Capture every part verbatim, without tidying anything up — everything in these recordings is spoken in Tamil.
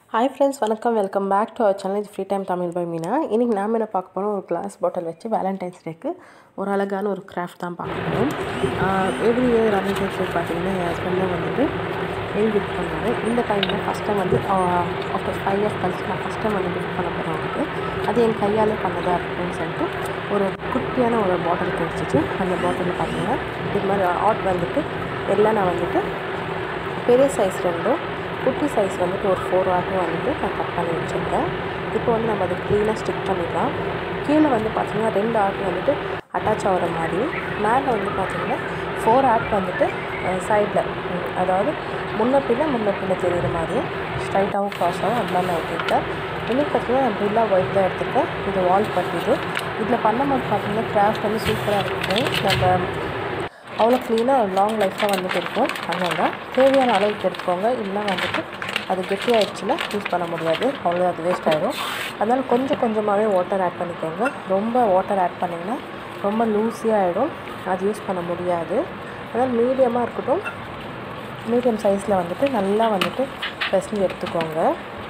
Hi friends, welcome welcome back to our channel Free Time Tamil by Meena. இன்னைக்கு நாம என்ன பார்க்க போறோம் ஒரு glass bottle வச்சு Valentine's Day-க்கு ஒரு அழகான ஒரு கிராஃப்ட் தான் பார்க்க போறோம். எவ்ரி இயர் Valentine's Day பாத்தீங்கன்னா என் ஹஸ்பண்ட் வந்து எனக்கு கிஃப்ட் பண்ணாரு. இந்த டைம்ல ஃபர்ஸ்ட் டைம் வந்து after five years கழிச்சு நான் ஃபர்ஸ்ட் டைம் வந்து கிஃப்ட் பண்ண போறேன் அவருக்கு. அது என் கையால பண்ணதா இருக்குன்னு சொல்லிட்டு ஒரு குட்டியான ஒரு பாட்டில் கிடைச்சிச்சு. அந்த பாட்டில்ல பாத்தீங்கன்னா இது மாதிரி ஆட் வந்துட்டு எல்லாம் நான் வந்துட்டு பெரிய சைஸ் ரெண்டும் குட்டி சைஸ் வந்துட்டு ஒரு ஃபோர் ஆட்டும் வந்துட்டு நான் கட் பண்ணி வச்சுருக்கேன். இப்போ வந்து நம்ம அதை க்ளீனாக ஸ்டிக் பண்ணிடலாம். கீழே வந்து பார்த்திங்கன்னா ரெண்டு ஆட் வந்துட்டு அட்டாச் ஆகிற மாதிரி, மேலே வந்து பார்த்திங்கன்னா ஃபோர் ஆட் வந்துட்டு சைடில், அதாவது முன்ன பின்ன முன்ன பின்ன தெரிகிற மாதிரியும் ஸ்ட்ரைட்டாகவும் க்ராஸாகவும் அது மாதிரி நான் எடுத்துக்கிட்டேன். இன்னும் பார்த்திங்கன்னா நான் பில்லாக ஒயிட் தான் எடுத்துருக்கேன். இது வால் பட்டிது. இதில் பண்ணும்போது பார்த்திங்கன்னா கிராஃப்ட் வந்து சூப்பராக இருக்கும். நம்ம அவ்வளோ க்ளீனாக லாங் லைஃப்பாக வந்துட்டு இருக்கும். அதனால தான் தேவையான அளவுக்கு எடுத்துக்கோங்க. இல்லை வந்துட்டு அது கெட்டி ஆகிடுச்சுன்னா யூஸ் பண்ண முடியாது, அவ்வளோ அது வேஸ்ட் ஆகிடும். அதனால் கொஞ்சம் கொஞ்சமாகவே வாட்டர் ஆட் பண்ணிக்கோங்க. ரொம்ப வாட்டர் ஆட் பண்ணிங்கன்னா ரொம்ப லூஸியாக ஆகிடும், அது யூஸ் பண்ண முடியாது. அதனால் மீடியமாக இருக்கட்டும், மீடியம் சைஸில் வந்துட்டு நல்லா வந்துட்டு பிசைஞ்சு எடுத்துக்கோங்க.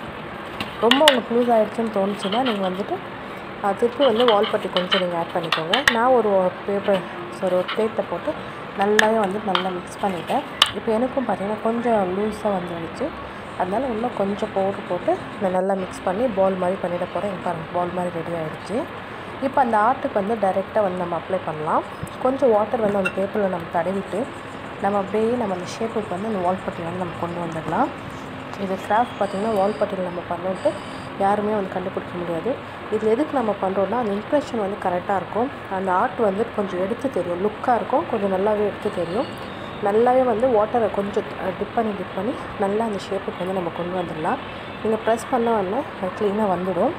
ரொம்ப உங்களுக்கு லூஸ் ஆகிடுச்சுன்னு தோணுச்சுன்னா நீங்கள் வந்துட்டு திருப்பி வந்து வால் பட்டி கொஞ்சம் நீங்கள் ஆட் பண்ணிக்கோங்க. நான் ஒரு பேப்பர் ஸோ ஒரு பிளேட்டில் போட்டு நல்லாவே வந்து நல்லா மிக்ஸ் பண்ணிவிட்டேன். இப்போ எனக்கும் பார்த்திங்கன்னா கொஞ்சம் லூஸாக வந்துடுச்சு. அதனால் இன்னும் கொஞ்சம் பவுட்ரு போட்டு நான் நல்லா மிக்ஸ் பண்ணி பால் மாதிரி பண்ணிட போகிறேன். இப்போ பால் மாதிரி ரெடி ஆகிடுச்சு. இப்போ அந்த ஆர்ட்டுக்கு வந்து டைரெக்டாக வந்து நம்ம அப்ளை பண்ணலாம். கொஞ்சம் வாட்டர் வந்து அந்த பேப்பரில் நம்ம தடவிட்டு நம்ம அப்படியே நம்ம அந்த ஷேப்புக்கு வந்து அந்த வால் பட்டி வந்து நம்ம கொண்டு வந்துடலாம். இது கிராஃப்ட் பார்த்திங்கன்னா வால் பட்டியில் நம்ம பண்ணிட்டு யாருமே வந்து கண்டுபிடிக்க முடியாது. இதில் எதுக்கு நம்ம பண்ணுறோன்னா அந்த இம்ப்ரெஷன் வந்து கரெக்டாக இருக்கும். அந்த ஆர்ட் வந்து கொஞ்சம் எடுத்து தெரியும், லுக்காக இருக்கும், கொஞ்சம் நல்லாவே எடுத்து தெரியும். நல்லாவே வந்து வாட்டரை கொஞ்சம் டிப் பண்ணி டிப் பண்ணி நல்லா அந்த ஷேப்புக்கு வந்து நம்ம கொண்டு வந்துடலாம். நீங்கள் ப்ரெஸ் பண்ண வந்து க்ளீனாக வந்துடும்.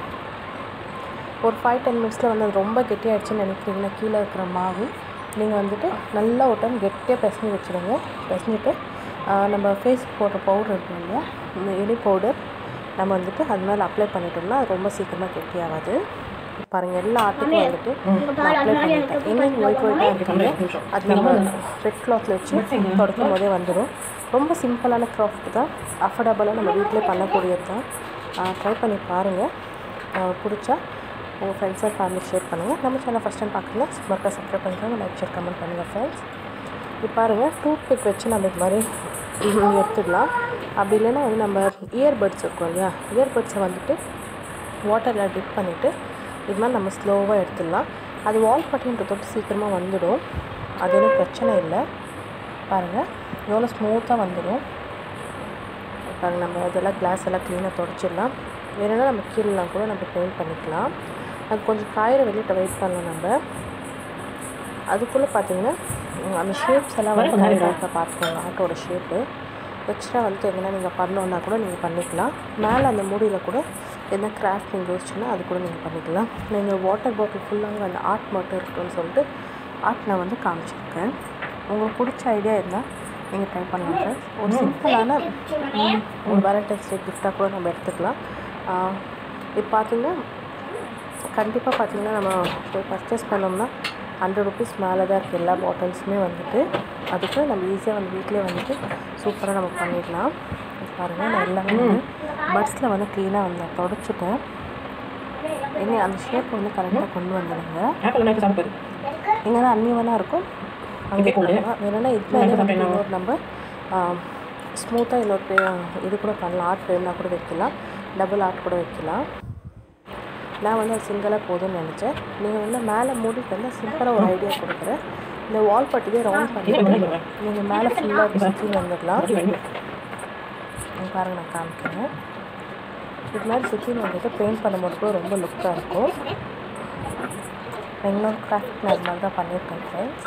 ஒரு ஃபைவ் டென் மினிட்ஸில் வந்து அது ரொம்ப கெட்டியாகிடுச்சுன்னு நினைக்கிறீங்கன்னா கீழே இருக்கிற மாவு நீங்கள் வந்துட்டு நல்லா ஒரு டைம் கெட்டியாக பிசைஞ்சு வச்சுடுங்க. பிசைஞ்சிட்டு நம்ம ஃபேஸ் போடுற பவுடர் இருக்கும் இல்லையா, இந்த எலி பவுடர் நம்ம வந்துட்டு அது மேலே அப்ளை பண்ணிட்டோம்னா அது ரொம்ப சீக்கிரமாக கெட்டியாகாது. பாருங்கள், எல்லா ஆட்டுக்கும் வந்துட்டு நான் அப்ளை பண்ணிட்டேன். எங்கேயும் ஒயிட் ஒயிட்டாக இருக்குங்க, அது நம்ம ரெட் கிளாத்தில் வச்சு தொடக்கும் போதே வந்துடும். ரொம்ப சிம்பிளான கிராஃப்ட் தான், அஃபோர்டபுளாக நம்ம வீட்டிலே பண்ணக்கூடியது தான். ட்ரை பண்ணி பாருங்கள். பிடிச்சா உங்கள் ஃப்ரெண்ட்ஸ் அண்ட் ஃபேமிலி ஷேர் பண்ணுங்கள். நம்ம சேனல் ஃபஸ்ட் டைம் பார்க்குறீங்க மறக்காம சப்ஸ்கிரைப் பண்ணிக்கோங்க, லைக் ஷேர் கமெண்ட் பண்ணுங்கள் ஃப்ரெண்ட்ஸ். இப்போ பாருங்கள், டூத் பிக் வச்சு நம்ம இது மாதிரி எடுத்துடலாம். அப்படி இல்லைன்னா வந்து நம்ம இயர்பட்ஸ் இருக்கும் இல்லையா, இயர்பட்ஸை வந்துட்டு வாட்டரில் டிப் பண்ணிவிட்டு இது மாதிரி நம்ம ஸ்லோவாக எடுத்துடலாம். அது வால் பட்டின்ற தொட்டு சீக்கிரமாக வந்துடும், அது ஒன்றும் பிரச்சனை இல்லை. பாருங்கள் எவ்வளோ ஸ்மூத்தாக வந்துடும். பாருங்கள், நம்ம இதெல்லாம் கிளாஸ் எல்லாம் க்ளீனாக தொடச்சிடலாம். வேணும்னா நம்ம கீழெலாம் கூட நம்ம பெயிண்ட் பண்ணிக்கலாம். அது கொஞ்சம் காயிற வெளியிட்ட வெயிட் பண்ணலாம். நம்ம அதுக்குள்ளே பார்த்திங்கன்னா அந்த ஷேப்ஸ் எல்லாம் வந்து கரெக்டாக பார்த்துக்கோங்க. ஆட்டோட ஷேப்பு எக்ஸ்ட்ரா வந்துட்டு எங்கன்னா நீங்கள் பண்ணோன்னா கூட நீங்கள் பண்ணிக்கலாம். மேலே அந்த மூடியில் கூட என்ன கிராஃப்ட் நீங்கள் யோசிச்சுன்னா அது கூட நீங்கள் பண்ணிக்கலாம். நீங்கள் வாட்டர் பாட்டில் ஃபுல்லாக அந்த ஆர்ட் மட்டும் இருக்குன்னு சொல்லிட்டு ஆர்ட் நான் வந்து காமிச்சிருக்கேன். உங்களுக்கு பிடிச்ச ஐடியா இருந்தால் நீங்கள் ட்ரை பண்ணலாம். ஒரு சிம்பிளான ஒரு வேலண்டைன்ஸ் டே கிஃப்டாக கூட நம்ம எடுத்துக்கலாம். இப்போ பார்த்திங்கன்னா கண்டிப்பாக பார்த்திங்கன்னா நம்ம போய் பர்ச்சேஸ் பண்ணோம்னா ஹண்ட்ரட் ருபீஸ் மேலே தான் இருக்குது எல்லா பாட்டில்ஸுமே வந்துட்டு. அதுக்கு நம்ம ஈஸியாக வந்து வீட்டிலே வந்துட்டு சூப்பராக நம்ம பண்ணிடலாம். பாருங்கள், நான் எல்லாமே வந்து பட்ஸில் வந்து க்ளீனாக வந்து தொடச்சிட்டேன். எங்கே அந்த ஷேப் வந்து கரெக்டாக கொண்டு வந்துடுங்க. எங்கன்னா அன்னியவனாக இருக்கும் அங்கே போடலாம். வேணும்னா இதில் வந்து இன்னொரு நம்ம ஸ்மூத்தாக இன்னொரு இது கூட பண்ணலாம். ஆர்ட் வேணும்னா கூட வைக்கலாம், டபுள் ஆர்ட் கூட வைக்கலாம். நான் வந்து அது சிங்கிளாக போதும்னு நினச்சேன். நீங்கள் வந்து மேலே மூடிட்டு வந்து சிம்பிளாக ஒரு ஐடியா கொடுக்குறேன். இந்த வால் பட்டியே ரவுண்ட் பண்ணிட்டு நீங்கள் மேலே ஃபுல்லாக சுற்றி வந்துடலாம். பாருங்கள், நான் காமிக்கிறேன். இது மாதிரி சுற்றி வந்துட்டு பெயிண்ட் பண்ணும்போது கூட ரொம்ப லுக்காக இருக்கும். இன்னொரு கிராஃப்ட் நான் இது மாதிரி தான் பண்ணியிருக்கேன் ஃப்ரெண்ட்ஸ்.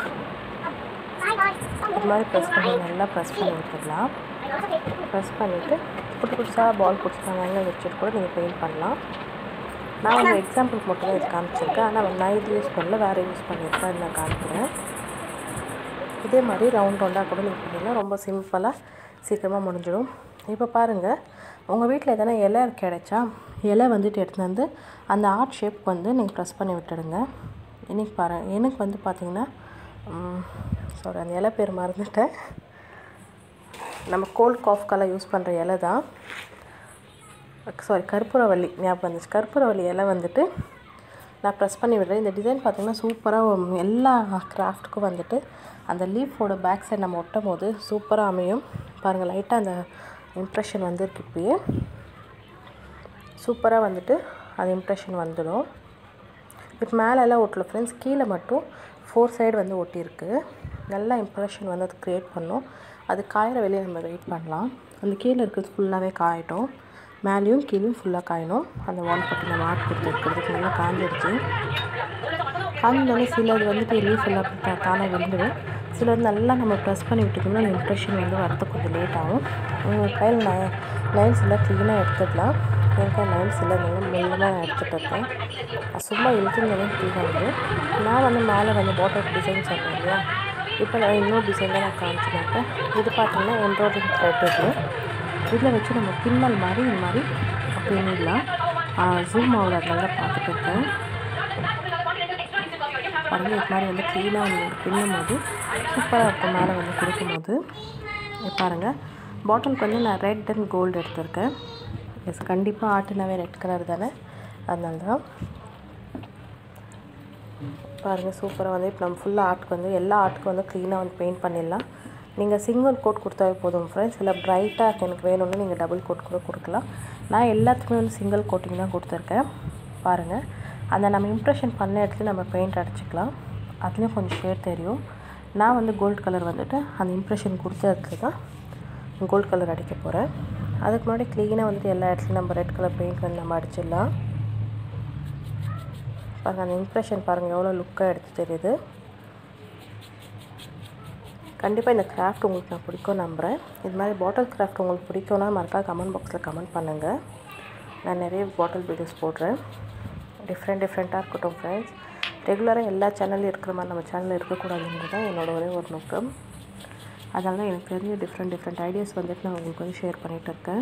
இது மாதிரி ப்ரெஸ் பண்ணி நல்லா ப்ரெஸ் பண்ணி விட்டுடலாம். ப்ரெஸ் பண்ணிவிட்டு புட்டு புதுசாக பால் பிடிச்சிட்டாங்க வச்சுட்டு கூட நீங்கள் பெயிண்ட் பண்ணலாம். நான் வந்து எக்ஸாம்பிளுக்கு மட்டும் தான் இது காமிச்சிருக்கேன். ஆனால் நான் இது யூஸ் பண்ணல, வேறு யூஸ் பண்ணியிருக்கேன், அது நான் காமிக்கிறேன். இதே மாதிரி ரவுண்ட் ரவுண்டாக கூட நீங்கள் பண்ணிங்கன்னா ரொம்ப சிம்பிளாக சீக்கிரமாக முடிஞ்சிடும். இப்போ பாருங்கள், உங்கள் வீட்டில் எதனா இலை கிடைச்சா இலை வந்துட்டு எடுத்து வந்து அந்த ஆர்ட் ஷேப் வந்து நீங்கள் ப்ரெஸ் பண்ணி விட்டுடுங்க. இன்றைக்கி பாருங்கள், எனக்கு வந்து பார்த்திங்கன்னா சாரி அந்த இலை பேர் மறந்துட்டேன். நம்ம கோல்ட் காஃப்கெல்லாம் யூஸ் பண்ணுற இலை தான். சாரி கற்பூரவள்ளி ஞாபகம் வந்துச்சு. கற்பூரவள்ளி இலை வந்துட்டு நான் ப்ரெஸ் பண்ணி விடுறேன். இந்த டிசைன் பார்த்திங்கன்னா சூப்பராக எல்லா கிராஃப்ட்டுக்கும் வந்துட்டு அந்த லீஃபோட பேக் சைடு நம்ம ஒட்டும் போது சூப்பராக அமையும். பாருங்கள், லைட்டாக அந்த இம்ப்ரெஷன் வந்துருக்கு. இப்போயே சூப்பராக வந்துட்டு அந்த இம்ப்ரெஷன் வந்துடும். இப்போ மேலெல்லாம் ஒட்டல ஃப்ரெண்ட்ஸ், கீழே மட்டும் ஃபோர் சைடு வந்து ஒட்டியிருக்கு. நல்லா இம்ப்ரெஷன் வந்து அது க்ரியேட் பண்ணோம். அது காயிற வெளியே நம்ம வெயிட் பண்ணலாம். அந்த கீழே இருக்கிறது ஃபுல்லாகவே காயட்டும். மேலேயும் கீழேயும் ஃபுல்லாக காயணும். அந்த வால் பட்டி நம்ம ஆட் கொடுத்துருக்கிறதுக்கு நல்லா காஞ்சிடுச்சு. காய்ஞ்சோடனே சிலது வந்துட்டு லீஃப் எல்லாம் அப்படி தானே விழுந்துடும். சிலது நல்லா நம்ம ப்ரெஸ் பண்ணி விட்டுக்கோம்னா அந்த இம்ப்ரெஷன் வந்து வரது கொஞ்சம் லேட் ஆகும். உங்கள் கையில் ந நைல்ஸ் எல்லாம் க்ளீனாக எடுத்துக்கலாம். எனக்கு நைல்ஸ் எல்லாம் நல்லா மெல்லமாக நான் எடுத்துகிட்டு இருக்கேன். சும்மா இழுத்துருந்தாலும் க்ளீனாக வந்து நான் வந்து மேலே வந்து பாட்டல் டிசைன் சொன்னேன் இல்லையா, இப்போ நான் இன்னொரு டிசைன் தான் நான் காமிச்சிருக்கேன். இது பார்த்திங்கன்னா எம்ப்ராய்டரிங் த்ரெட் இது. இதில் வச்சு நம்ம பின்னல் மாதிரி இது மாதிரி பின்னிடலாம். ஜூம் ஆகுது, அதனால பார்த்துட்டு இருக்கேன். பாருங்கள், இது மாதிரி வந்து க்ளீனாக வந்து பின்னும் போது சூப்பராக இருக்கும். மேலே வந்து கொடுக்கும்போது பாருங்கள், பாட்டிலுக்கு வந்து நான் ரெட் அண்ட் கோல்டு எடுத்திருக்கேன். எஸ், கண்டிப்பாக ஆட்டுனாவே ரெட் கலர் தானே, அதனால தான். பாருங்கள், சூப்பராக வந்து இப்போ நம்ம ஃபுல்லாக ஆர்ட்டுக்கு வந்து எல்லா ஆர்ட்டுக்கும் வந்து க்ளீனாக வந்து பெயிண்ட் பண்ணிடலாம். நீங்கள் சிங்கிள் கோட் கொடுத்தாவே போதும் ஃப்ரெண்ட்ஸ். இல்லை ப்ரைட்டாக எனக்கு வேணும்னு நீங்கள் டபுள் கோட் கூட கொடுக்கலாம். நான் எல்லாத்துக்குமே வந்து சிங்கிள் கோட்டிங் தான் கொடுத்துருக்கேன். பாருங்கள், அந்த நம்ம இம்ப்ரெஷன் பண்ண இடத்துல நம்ம பெயிண்ட் அடிச்சுக்கலாம். அதுலேயும் கொஞ்சம் ஷேட் தெரியும். நான் வந்து கோல்டு கலர் வந்துட்டு அந்த இம்ப்ரெஷன் கொடுத்த இடத்துல தான் கோல்டு கலர் அடிக்க போகிறேன். அதுக்கு முன்னாடி க்ளீனாக வந்து எல்லா இடத்துலையும் நம்ம ரெட் கலர் பெயிண்ட் வந்து நம்ம அடிச்சிடலாம். பாருங்கள், அந்த இம்ப்ரெஷன் பாருங்கள் எவ்வளோ லுக்காக எடுத்து தெரியுது. கண்டிப்பாக இந்த கிராஃப்ட் உங்களுக்கு நான் பிடிக்கும் நம்புகிறேன். இது மாதிரி பாட்டில் கிராஃப்ட் உங்களுக்கு பிடிக்கும்னா மறக்காம கமெண்ட் பாக்ஸில் கமெண்ட் பண்ணுங்கள். நான் நிறைய பாட்டில் வீடியோஸ் போடுறேன், டிஃப்ரெண்ட் டிஃப்ரெண்ட்டாக இருக்கட்டும் ஃப்ரெண்ட்ஸ். ரெகுலராக எல்லா சேனல்லையும் இருக்கிற மாதிரி நம்ம சேனலில் இருக்கக்கூடாதுன்றது தான் என்னோடய ஒரே ஒரு நோக்கம். அதனால தான் எனக்கு தெரிஞ்ச டிஃப்ரெண்ட் டிஃப்ரெண்ட் ஐடியாஸ் வந்துட்டு நான் உங்களுக்கு வந்து ஷேர் பண்ணிகிட்டு இருக்கேன்.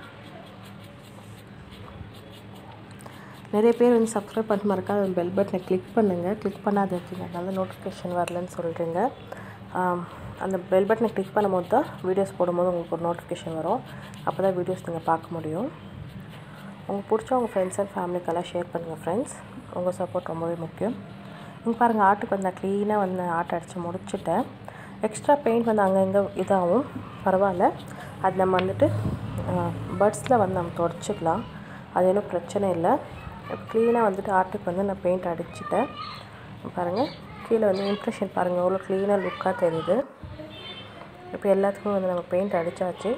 நிறைய பேர் வந்து சப்ஸ்கிரைப் பண்ணி மறக்காம பெல் பட்டனை கிளிக் பண்ணுங்கள். கிளிக் பண்ணாத இருக்கீங்க, அதனால நோட்டிஃபிகேஷன் வரலன்னு சொல்கிறீங்க. அந்த பெல் பட்டனை கிளிக் பண்ணும்போது தான் வீடியோஸ் போடும்போது உங்களுக்கு ஒரு நோட்டிஃபிகேஷன் வரும். அப்போ தான் வீடியோஸ் நீங்கள் பார்க்க முடியும். உங்களுக்கு பிடிச்ச உங்கள் ஃப்ரெண்ட்ஸ் அண்ட் ஃபேமிலிக்கெல்லாம் ஷேர் பண்ணுங்கள் ஃப்ரெண்ட்ஸ். உங்கள் சப்போர்ட் ரொம்பவே முக்கியம். நீங்கள் பாருங்கள், ஆட்டுக்கு வந்து நான் க்ளீனாக வந்து ஆட்டை அடித்து முடிச்சுட்டேன். எக்ஸ்ட்ரா பெயிண்ட் வந்து அங்கங்கே இதாகும், பரவாயில்ல. அது நம்ம வந்துட்டு பட்ஸில் வந்து நம்ம தொடச்சிக்கலாம், அது ஒன்றும் பிரச்சனை இல்லை. க்ளீனாக வந்துட்டு ஆட்டுக்கு வந்து நான் பெயிண்ட் அடிச்சுட்டேன். பாருங்கள், கீழே வந்து இம்ப்ரெஷன் பாருங்கள் எவ்வளோ க்ளீனாக லுக்காக தெரியுது. இப்போ எல்லாத்துக்கும் வந்து நம்ம பெயிண்ட் அடித்தாச்சு.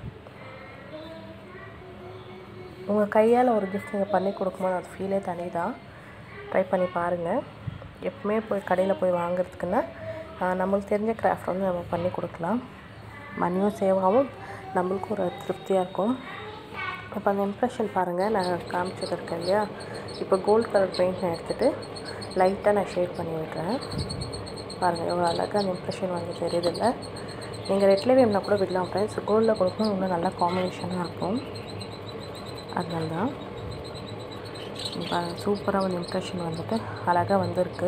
உங்கள் கையால் ஒரு கிஃப்ட் நீங்கள் பண்ணி கொடுக்கும்போது அது ஃபீலே தனி தான். ட்ரை பண்ணி பாருங்கள். எப்பவுமே போய் கடையில் போய் வாங்குறதுக்குன்னா நம்மளுக்கு தெரிஞ்ச கிராஃப்ட் வந்து நம்ம பண்ணி கொடுக்கலாம். மணியும் சேவ் ஆகும், நம்மளுக்கும் ஒரு திருப்தியாக இருக்கும். இப்போ அந்த இம்ப்ரெஷன் பாருங்கள், நான் காமிச்சிருக்கேன் இல்லையா. இப்போ கோல்டு கலர் பெயிண்ட் நான் எடுத்துகிட்டு லைட்டாக நான் ஷேட் பண்ணி விடுறேன். பாருங்கள் எவ்வளோ அழகாக அந்த இம்ப்ரெஷன் வந்து தெரியுதில்ல. நீங்கள் ரெட்லேயே வேணும்னா கூட விடலாம் ஃப்ரெண்ட்ஸ். கோல்டில் கொடுக்கணும் இன்னும் நல்லா காம்பினேஷனாக இருக்கும். அதனால தான் சூப்பராக வந்து இம்ப்ரெஷன் வந்துட்டு அழகாக வந்திருக்கு.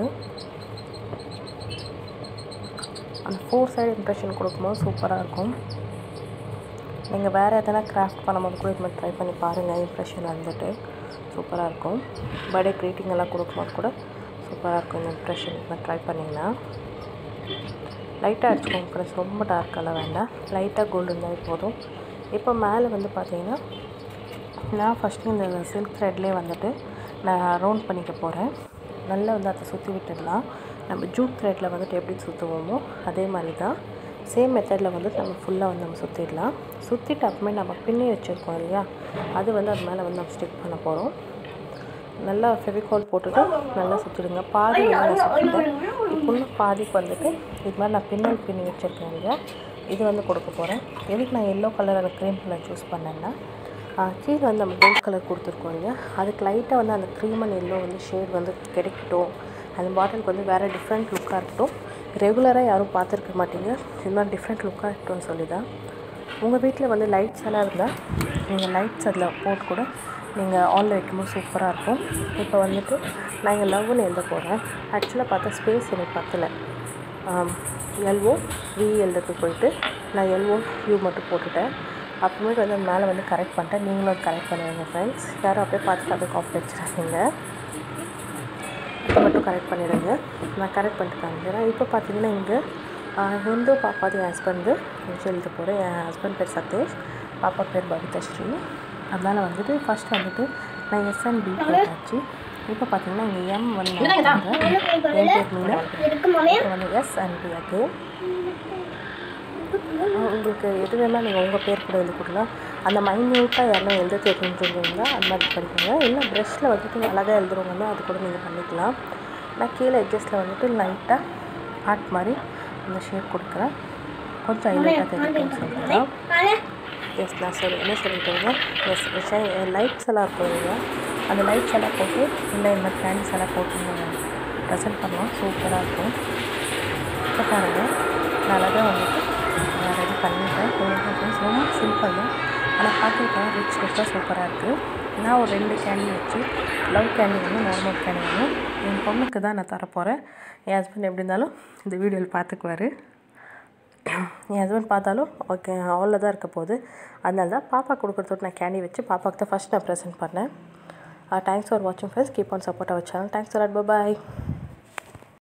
அந்த ஃபோர் சைடு இம்ப்ரெஷன் கொடுக்கும்போது சூப்பராக இருக்கும். நீங்கள் வேறு எதனா கிராஃப்ட் பண்ணும்போது கூட இது மாதிரி ட்ரை பண்ணி பாருங்கள். இம்ப்ரெஷன் வந்துட்டு சூப்பராக இருக்கும். பர்த்டே க்ரீட்டிங் எல்லாம் கொடுக்கும்போது கூட சூப்பராக இருக்கும். இந்த இம்ப்ரெஷன் இது மாதிரி ட்ரை பண்ணிங்கன்னா லைட்டாக அடிச்சுக்கோங்க ஃப்ரெண்ட்ஸ், ரொம்ப டார்க்கெல்லாம் வேண்டாம், லைட்டாக கோல்டு இருந்தாலே போதும். இப்போ மேலே வந்து பார்த்தீங்கன்னா நான் ஃபஸ்ட்டு இந்த சில்க் த்ரெட்லேயே வந்துட்டு நான் ரவுண்ட் பண்ணிக்க போகிறேன். நல்லா வந்து அதை சுற்றி விட்டுடலாம். நம்ம ஜூட் த்ரெட்டில் வந்துட்டு எப்படி சுற்றுவோமோ அதே மாதிரி தான் சேம் மெத்தடில் வந்துட்டு நம்ம ஃபுல்லாக வந்து நம்ம சுற்றிடலாம். சுற்றிட்டு அப்புறமே நம்ம பின்னி வச்சுருக்கோம் இல்லையா, அது வந்து அது மேலே வந்து நம்ம ஸ்டிக் பண்ண போகிறோம். நல்லா ஃபெவிகால் போட்டுட்டு நல்லா சுற்றிடுங்க. பாதி வந்து நான் சுற்றிட்டேன். இப்போ பாதிக்கு வந்துட்டு இது மாதிரி நான் பின்னல் பின்னி வச்சுருக்கேன் இல்லையா, இது வந்து கொடுக்க போகிறேன். எதுக்கு நான் எல்லோ கலர் அந்த க்ரீம் கலர் சூஸ் பண்ணேன்னா, கீழே வந்து நம்ம கோல்ட் கலர் கொடுத்துருக்கோம் இல்லையா, அதுக்கு லைட்டாக வந்து அந்த க்ரீம் அண்ட் எல்லோ வந்து ஷேட் வந்து கிடைக்கட்டும். அந்த பாட்டிலுக்கு வந்து வேறு டிஃப்ரெண்ட் லுக்காக இருக்கட்டும். ரெகுலராக யாரும் பார்த்துருக்க மாட்டீங்க, இது மாதிரி டிஃப்ரெண்ட் லுக்காக இருக்கட்டும்னு சொல்லி தான். உங்கள் வீட்டில் வந்து லைட்ஸ் எல்லாம் இருந்தால் நீங்கள் லைட்ஸ் அதில் போட்டு கூட நீங்கள் ஆனில் வைக்கும்போது சூப்பராக இருக்கும். இப்போ வந்துட்டு நான் இங்கே லவ்னு எழுத போகிறேன். ஆக்சுவலாக பார்த்தா ஸ்பேஸ் எனக்கு பத்தலை. எல்ஓ வி எழுதுறதுக்கு போயிட்டு நான் எல்ஓ யூ மட்டும் போட்டுட்டேன். அப்புறமேட்டு வந்து அந்த மேலே வந்து கரெக்ட் பண்ணிட்டேன். நீங்களும் அது கரெக்ட் பண்ணுவீங்க ஃப்ரெண்ட்ஸ். யாரும் அப்படியே பார்த்துட்டு அப்படியே காப்பி வச்சுருக்கீங்க. இது மட்டும் கரெக்ட் பண்ணிவிடுங்க. நான் கரெக்ட் பண்ணிட்டு காமிக்கிறேன். இப்போ பார்த்தீங்கன்னா இங்கே ஹிந்து பாப்பாது என் ஹஸ்பண்டு வச்சு எழுத போகிறேன். என் ஹஸ்பண்ட் பேர் சதீஷ், பாப்பா பேர் பவிதஸ்ரீ. அதனால் வந்துட்டு ஃபஸ்ட் வந்துட்டு நான் எஸ் அண்ட் பி போட்டாச்சு. இப்போ பார்த்தீங்கன்னா இங்கே எம் வந்து என் பேர் மீனா, இப்போ வந்து எஸ் அண்ட் பி அது உங்களுக்கு எது வேணால் நீங்கள் உங்கள் பேர் கூட எழுதி கொடுக்கலாம். அந்த மைன்யூட்டாக யாரும் எழுத தெரிஞ்சுருந்தீங்கன்னா அந்த மாதிரி படிக்கங்க. இல்லை ப்ரெஷ்ஷில் வந்துட்டு அழகாக எழுதுறவங்கன்னா அது கூட நீங்கள் பண்ணிக்கலாம். நான் கீழே எட்ஜஸில் வந்துட்டு லைட்டாக ஆர்ட் மாதிரி இந்த ஷேப் கொடுக்குறேன். கொஞ்சம் ஹைலைட்டாக தெரியுதுன்னு சொல்லிக்கலாம். எஸ் நான் சரி என்ன சொல்லிட்டேங்க. எஸ் லைட்ஸ் எல்லாம் இருக்கும். அந்த லைட்ஸ் எல்லாம் போட்டு இல்லை இந்த கேண்டிஸ் எல்லாம் போட்டு ப்ரெசென்ட் பண்ணலாம். சூப்பராக இருக்கும். இப்போ பாருங்கள் நான் அழகாக வந்துட்டு நான் ரெடி பண்ணிட்டேன். ரொம்ப சிம்பிள் தான், ஆனால் பார்த்துருக்கேன் ரிச் ரிச்சாக சூப்பராக இருக்குது. நான் ஒரு ரெண்டு கேண்டி வச்சு லவ் கேண்டி ஒன்று நார்மல் கேண்டி ஒன்று என் பொண்ணுக்கு தான் நான் தரப்போகிறேன். என் ஹஸ்பண்ட் எப்படி இருந்தாலும் இந்த வீடியோவில் பார்த்துக்குவார். என் ஹஸ்பண்ட் பார்த்தாலும் ஓகே அவ்வளோ தான் இருக்க போகுது. அதனால தான் பாப்பா கொடுக்குறதோடு நான் கேண்டி வச்சு பாப்பாவுக்கு தான் ஃபஸ்ட் நான் ப்ரெசென்ட் பண்ணேன். தேங்க்ஸ் ஃபார் வாட்சிங் friends. Keep on support our channel. Thanks for it. Bye.